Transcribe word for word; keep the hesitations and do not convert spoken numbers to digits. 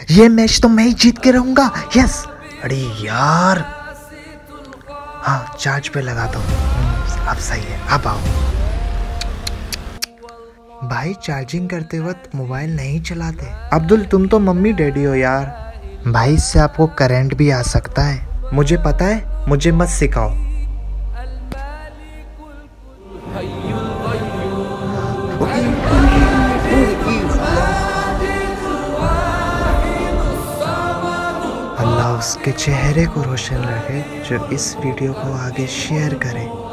ये मैच तो मैं ही जीत के रहूंगा। यस। अरे यार, हाँ चार्ज पे लगा दो। अब सही है, अब आओ। भाई चार्जिंग करते वक्त मोबाइल नहीं चलाते। अब्दुल तुम तो मम्मी डैडी हो यार। भाई इससे आपको करंट भी आ सकता है। मुझे पता है, मुझे मत सिखाओ। अल्लाह उसके चेहरे को रोशन रखे जो इस वीडियो को आगे शेयर करे।